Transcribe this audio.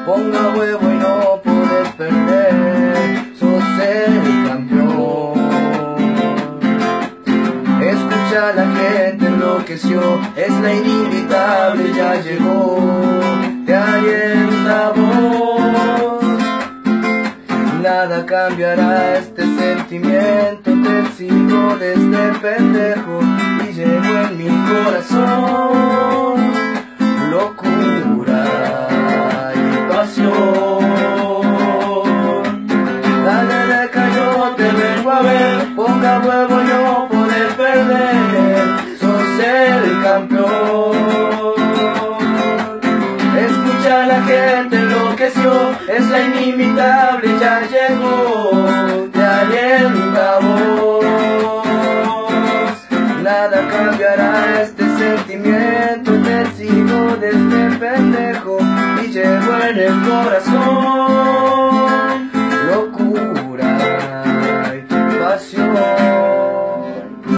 ponga huevo y no puedes perder, sos el campeón. Escucha a la gente, enloqueció, es la inimitable, ya llegó, te alienta voz. Nada cambiará este sentimiento, te sigo desde pendejo y llevo en mi corazón locura y pasión. Dale de cañón, te vengo a ver, ponga huevo y no podés perder, sos el campeón. Escucha a la gente, enloqueció, es la inimitable, ya llegó, te alienta voz. Nada cambiará este sentimiento, te sigo desde pendejo y llevo en el corazón